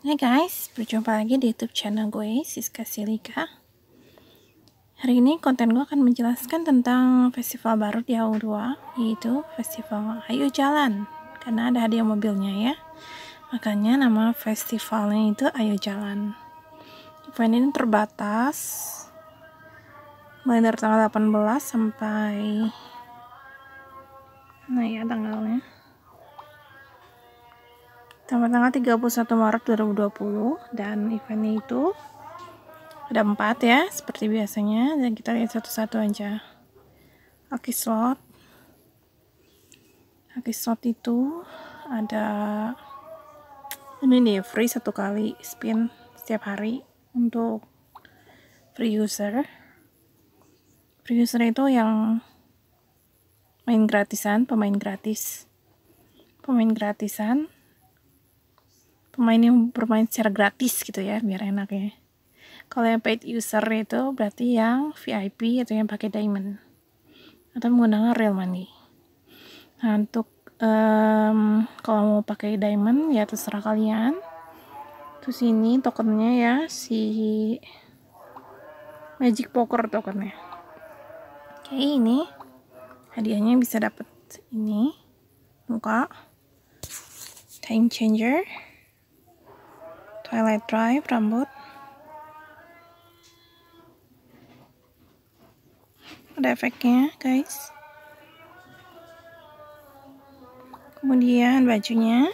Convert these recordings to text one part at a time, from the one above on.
Hai guys, berjumpa lagi di YouTube channel gue, Siska Silika. Hari ini konten gue akan menjelaskan tentang festival baru di AU2, yaitu Festival Ayo Jalan. Karena ada hadiah mobilnya ya. Makanya nama festivalnya itu Ayo Jalan. Event ini terbatas, mulai dari tanggal 18 sampai tanggalnya sampai tanggal 31 Maret 2020, dan eventnya itu ada 4 ya, seperti biasanya, dan kita lihat satu-satu aja. Lucky slot itu ada ini nih, free 1 kali spin setiap hari untuk free user itu yang main gratisan, pemain yang bermain secara gratis gitu ya, biar enak ya. Kalau yang paid user itu berarti yang VIP atau yang pakai diamond atau menggunakan real money. Nah, untuk kalau mau pakai diamond ya terserah kalian. Terus ini tokennya ya, si Magic Poker tokennya. Oke, ini hadiahnya bisa dapat ini muka Time Changer, Twilight Drive rambut, ada efeknya guys. Kemudian bajunya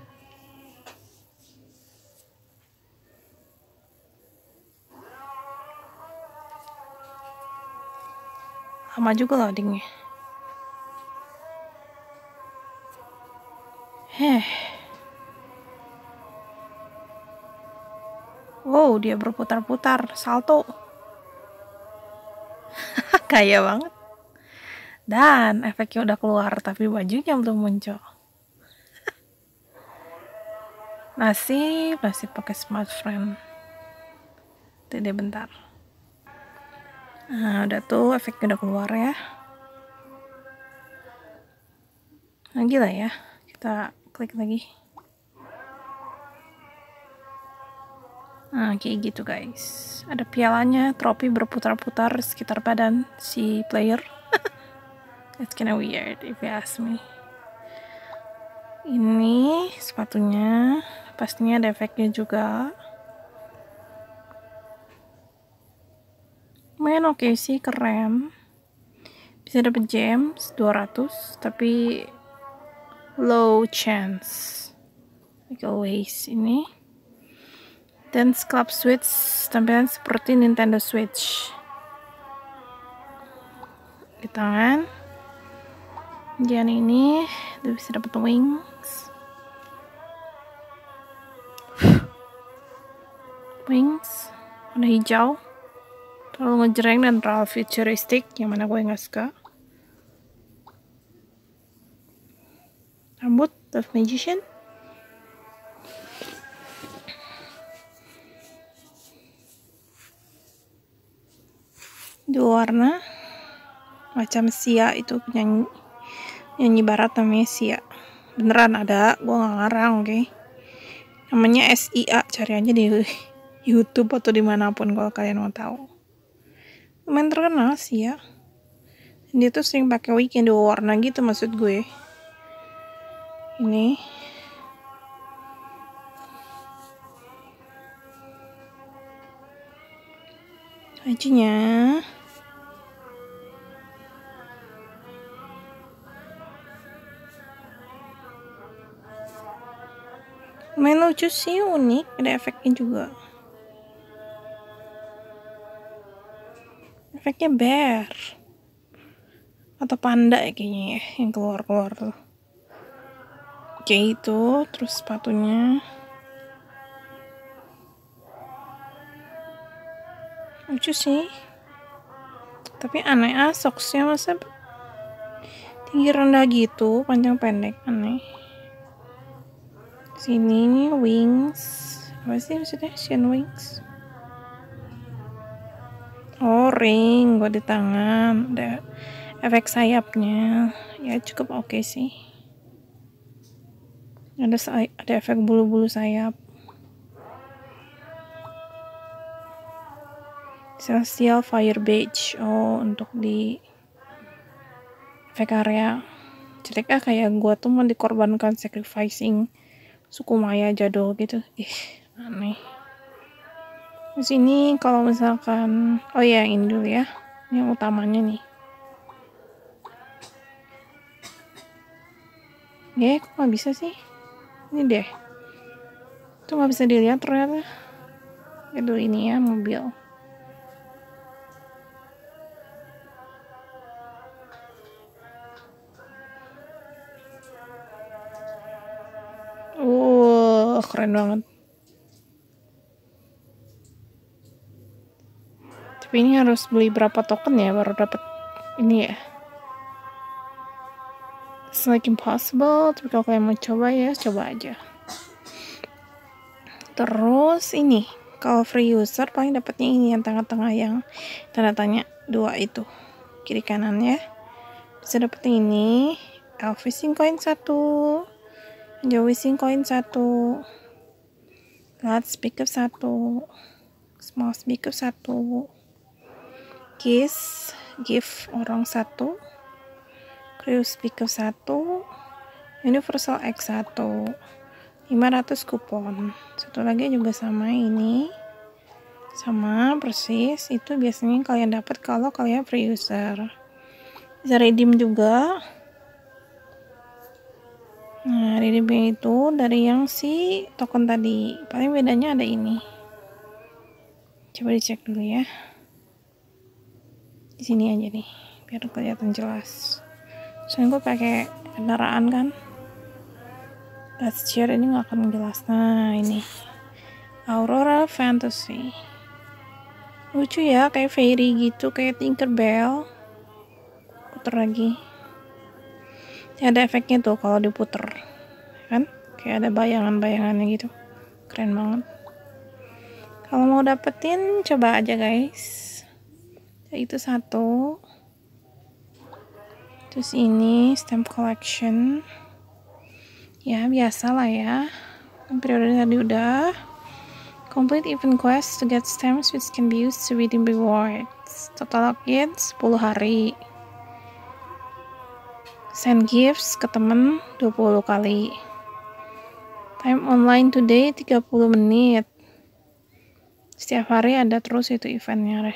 lama juga loadingnya. Wow, dia berputar-putar, salto. Kaya banget. Dan efeknya udah keluar, tapi bajunya belum muncul. Nasib pakai smartphone. Tidak bentar. Nah, udah tuh, efeknya udah keluar ya. Nah, gila ya. Kita klik lagi. Nah, kayak gitu guys. Ada pialanya, trofi berputar-putar sekitar badan si player. It's kinda weird if you ask me. Ini sepatunya, pastinya ada efeknya juga. Main oke sih, keren. Bisa dapet gems 200, tapi low chance like always. Ini Dance Club Switch, tampilan seperti Nintendo Switch. Di tangan kemudian ini dia bisa dapat wings warna hijau, terlalu ngejreng dan terlalu futuristik, yang mana gue nggak suka. Rambut The Magician, dua warna, macam Sia, itu penyanyi barat namanya Sia, beneran ada, gue nggak ngarang. Oke. Namanya SIA, cari aja di YouTube atau dimanapun kalau kalian mau tahu. Lumayan terkenal sih ya. Dia tuh sering pakai wig yang dua warna gitu, maksud gue. Ini bajunya. Lumayan lucu sih, unik, ada efeknya juga. Efeknya bear atau panda ya kayaknya ya, yang keluar tuh. Kayak itu. Terus sepatunya lucu sih, tapi aneh soksnya, masa tinggi rendah gitu, panjang pendek, aneh. Sini wings, apa sih maksudnya Shin wings? Oh, ring buat di tangan, ada efek sayapnya ya, cukup oke sih. Ada efek bulu-bulu sayap. Celestial Fire Badge. Oh, untuk di efek area. Jelek kayak gua tuh mau dikorbankan sacrificing suku Maya jadul gitu. Aneh. Di sini kalau misalkan, oh ya ini dulu ya, yang utamanya nih. Kok nggak bisa sih? Ini deh. Tuh nggak bisa dilihat ternyata. Dulu ini ya mobil. Keren banget. Tapi ini harus beli berapa token ya baru dapat ini ya. It's like impossible. Tapi kalau kalian mau coba ya coba aja. Terus ini, kalau free user paling dapatnya ini yang tengah-tengah yang tanda tanya 2 itu. Kiri kanan ya. Bisa dapet ini, elf fishing coin 1, Joe fishing coin 1, large speaker 1, small speaker 1, kiss gift orang 1, crew speaker 1, universal X 1, 500 kupon. Satu lagi juga sama ini, sama persis itu biasanya kalian dapat kalau kalian free user. Bisa redeem juga. Nah, redeemnya itu dari yang si token tadi. Paling bedanya ada ini. Coba dicek dulu ya. Di sini aja nih, biar kelihatan jelas. Soalnya gue pakai kendaraan kan. Let's share ini nggak akan jelas. Nah, ini Aurora Fantasy. Lucu ya, kayak fairy gitu, kayak Tinkerbell. Puter lagi. Ada efeknya tuh kalau diputer, kan? Kayak ada bayangan-bayangannya gitu. Keren banget. Kalau mau dapetin, coba aja guys. Itu 1. Terus ini stamp collection. Ya biasa lah ya. Periode tadi udah. Complete event quest to get stamps which can be used to redeem rewards. Total login 10 hari. Send gifts ke temen 20 kali. Time online today 30 menit. Setiap hari ada terus itu eventnya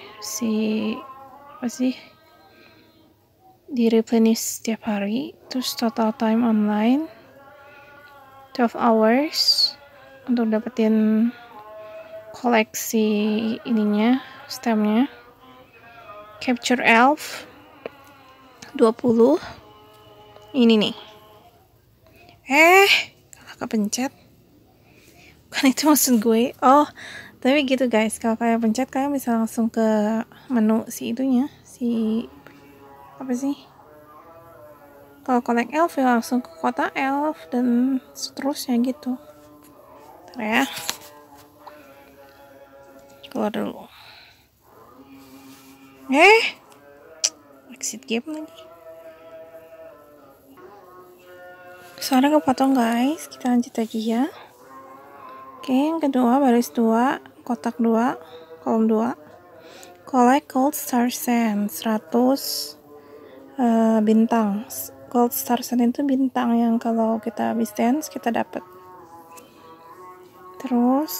di replenish setiap hari. Terus total time online 12 hours untuk dapetin koleksi ininya, stampnya. Capture elf 20. Ini nih. Kepencet. Bukan itu maksud gue. Oh, tapi gitu guys, kalau kalian pencet kalian bisa langsung ke menu si itunya, si apa sih? Kalau collect elf ya langsung ke kota elf dan seterusnya gitu. Ntar ya. Keluar dulu. Exit game lagi. Soalnya kepotong guys, kita lanjut lagi ya. Oke, yang kedua baris 2, kotak 2, kolom 2. Collect gold star sand 100 bintang. Gold star sand itu bintang yang kalau kita habis dance kita dapat. Terus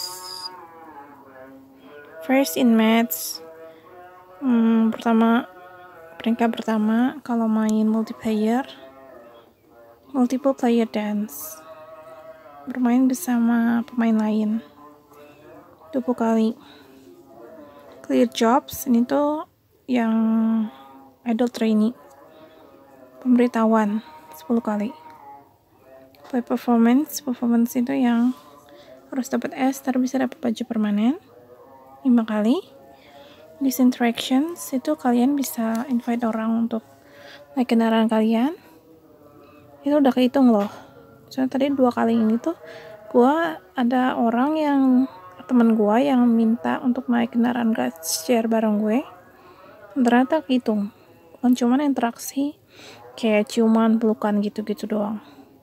first in match. Peringkat pertama kalau main multiple player dance. Bermain bersama pemain lain 20 kali. Clear jobs, ini tuh yang idol trainee, pemberitahuan 10 kali. Play performance itu yang harus dapat S, tapi bisa dapat baju permanen 5 kali. These interactions itu kalian bisa invite orang untuk naik kendaraan kalian, itu udah kehitung loh. Soalnya tadi 2 kali ini tuh ada orang yang temen gue yang minta untuk naik kendaraan share bareng gue, ternyata kehitung, bukan cuman interaksi kayak ciuman, pelukan gitu-gitu doang.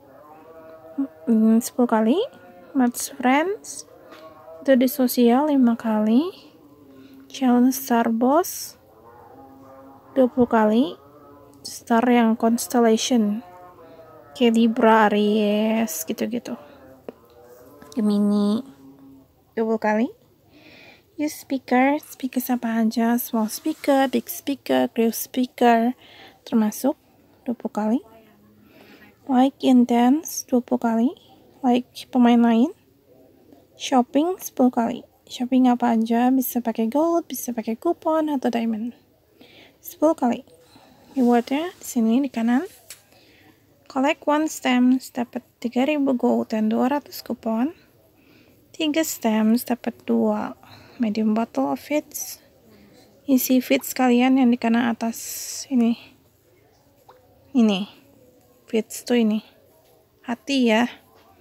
10 kali. Match friends itu di sosial 5 kali. challenge star boss 20 kali, star yang constellation kayak Libra, Aries gitu-gitu, Gemini 20 kali. Use speaker apa aja, small speaker, big speaker, clear speaker termasuk 20 kali. Like and dance 20 kali, like pemain lain. Shopping 10 kali. Shopping apa aja, bisa pakai gold, bisa pakai kupon atau diamond. 10 kali. Rewardnya di sini di kanan. Collect one stamps dapat 3000 gold dan 200 kupon. 3 stamps dapat 2 medium bottle of Fizz. Isi Fizz kalian yang di kanan atas ini. Ini. Fizz tuh ini. Hati ya.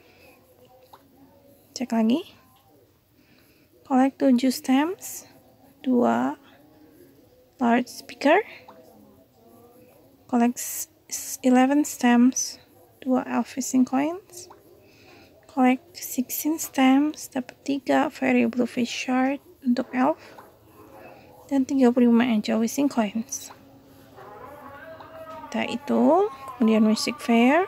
Cek lagi. Collect 7 stamps, 2 large speaker. Collect 11 stamps, 2 elf fishing coins. Collect 16 stamps, dapat 3 fairy blue fish shard untuk elf. Dan 35 angel wishing coins. Nah itu, kemudian music fair.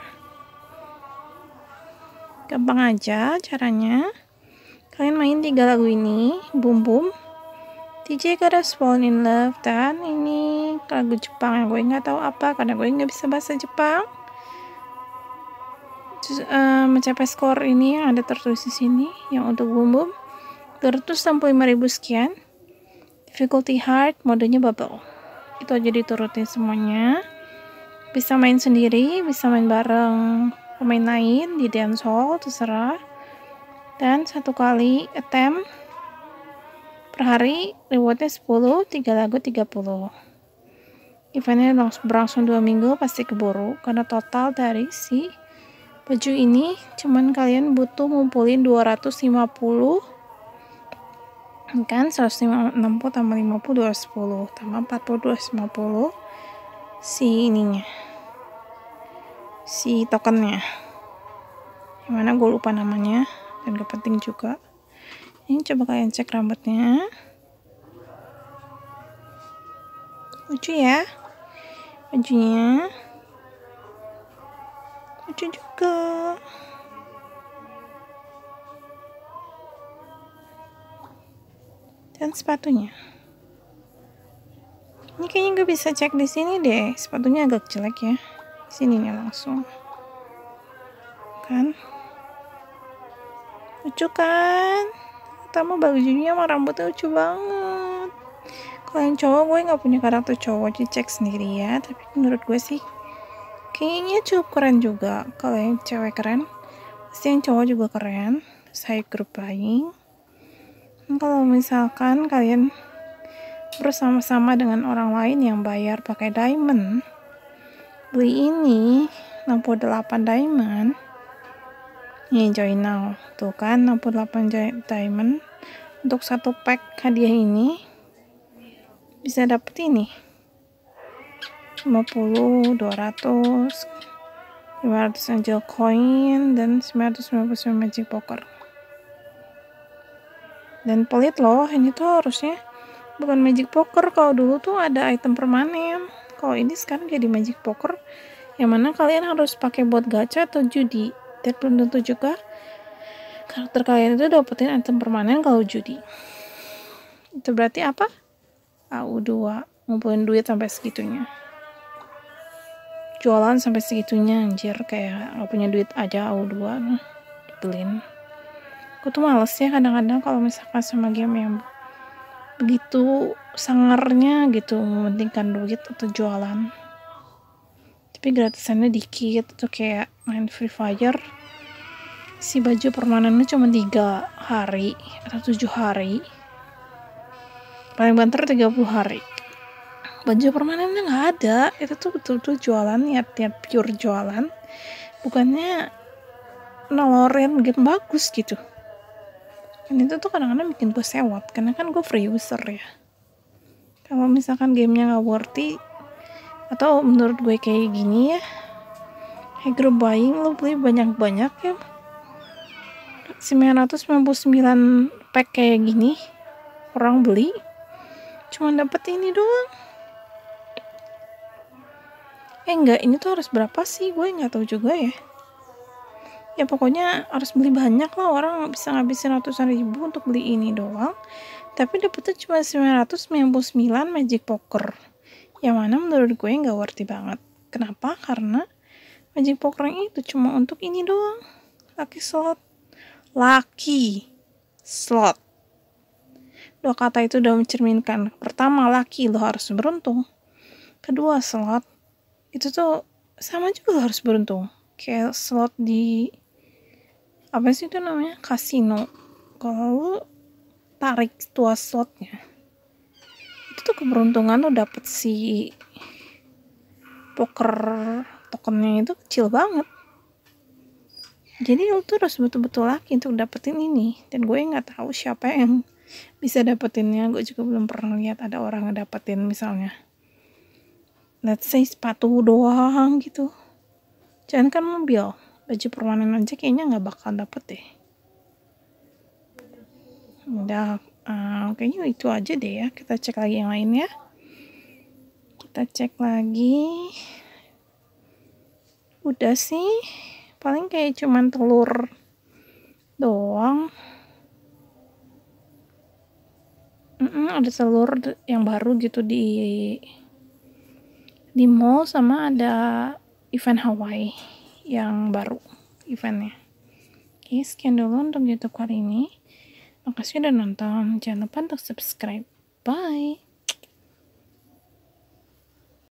Gampang aja caranya. Kalian main 3 lagu ini, Boom Boom, DJ Gotta's Fallen in Love, dan ini lagu Jepang yang gue nggak tahu apa karena gue nggak bisa bahasa Jepang. Terus, mencapai skor ini yang ada tertulis di sini, yang untuk Boom Boom 265.000 sekian. Difficulty hard, modenya bubble. Itu aja diturutin semuanya. Bisa main sendiri, bisa main bareng pemain lain di dance hall, terserah. Dan 1 kali attempt per hari, rewardnya 10, 3 lagu 30. Eventnya berlangsung 2 minggu, pasti keburu karena total dari si baju ini cuman kalian butuh ngumpulin 250 kan, 160 tambah 50 210 tambah 40 250 si ininya, si tokennya yang mana gue lupa namanya dan gak penting juga. Ini coba kalian cek rambutnya, lucu ya bajunya, lucu juga. Dan sepatunya ini kayaknya gue bisa cek di sini deh, sepatunya agak jelek ya, sini nih langsung kan, lucu kan, pertama bajunya sama rambutnya lucu banget. Kalau yang cowok, gue nggak punya karakter cowok, jadi cek sendiri ya, tapi menurut gue sih kayaknya cukup keren juga. Kalau yang cewek keren, pasti yang cowok juga keren. Saya group buying. Kalau misalkan kalian bersama-sama dengan orang lain yang bayar pakai diamond, beli ini 68 diamond, ini join now tuh kan, 68 diamond untuk 1 pack hadiah ini bisa dapet ini 50, 200, 500 angel coin dan 999 magic poker. Dan pelit loh, ini tuh harusnya bukan magic poker. Kalau dulu tuh ada item permanen, kalau ini sekarang jadi magic poker yang mana kalian harus pakai bot gacha atau judi. Dan belum tentu juga karakter kalian itu dapetin item permanen kalau judi. Itu berarti apa? AU2 ngumpulin duit sampai segitunya, jualan sampai segitunya, anjir, kayak gak punya duit aja AU2 dibelin. Aku tuh males ya kadang-kadang kalau misalkan sama game yang begitu sangarnya gitu mementingkan duit atau jualan, tapi gratisannya dikit. Tuh kayak main Free Fire, si baju permanennya cuma 3 hari atau 7 hari, paling banter 30 hari. Baju permanennya nggak ada. Itu tuh betul-betul jualan, niat pure jualan, bukannya nolorin game bagus gitu. Dan itu tuh kadang-kadang bikin gue sewot, karena kan gue free user ya. Kalau misalkan gamenya nggak worthy atau menurut gue kayak gini ya, kayak group buying, lo beli banyak-banyak ya, 999 pack kayak gini orang beli, cuma dapet ini doang. Enggak, ini tuh harus berapa sih, gue nggak tahu juga ya. Ya pokoknya harus beli banyak lah, orang bisa ngabisin ratusan ribu untuk beli ini doang, tapi dapetnya cuma 999 Magic Poker, yang mana menurut gue nggak worthy banget. Kenapa? Karena Magic Poker itu cuma untuk ini doang, lucky slot. Dua kata itu udah mencerminkan, pertama lucky, lo harus beruntung, kedua slot itu tuh sama juga lo harus beruntung, kayak slot di apa sih itu namanya, kasino. Kalau lo tarik tuas slotnya itu tuh keberuntungan lo dapet si poker tokennya itu kecil banget. Jadi lo tuh harus betul-betul laki untuk dapetin ini, dan gue nggak tahu siapa yang bisa dapetinnya. Gue juga belum pernah lihat ada orang ngedapetin misalnya let's say sepatu doang gitu, jangan kan mobil, baju permanen aja kayaknya nggak bakal dapet deh. Udah, kayaknya itu aja deh ya. Kita cek lagi yang lain ya. Kita cek lagi. Udah sih, paling kayak cuman telur doang. Ada telur yang baru gitu di mall, sama ada event Hawaii yang baru eventnya. Oke, sekian dulu untuk YouTube kali ini. Makasih udah nonton. Jangan lupa untuk subscribe. Bye.